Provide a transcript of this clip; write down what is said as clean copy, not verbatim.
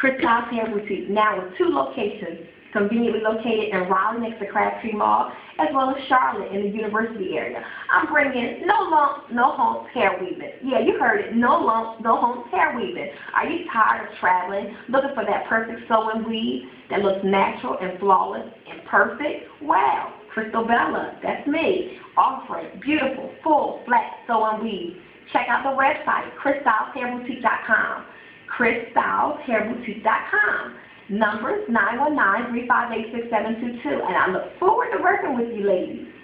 Crysstyles Hair Boutique, now with 2 locations, conveniently located in Raleigh next to Crabtree Mall, as well as Charlotte in the University area. I'm bringing no lumps, no humps hair weaving. Yeah, you heard it, no lumps, no humps hair weaving. Are you tired of traveling, looking for that perfect sew and weave that looks natural and flawless and perfect? Wow, Crystal Bella, that's me, offering beautiful, full, flat sew and weave. Check out the website, crystyleshairboutique.com. crystyleshairboutique.com. Numbers 919-358-6722, and I look forward to working with you ladies.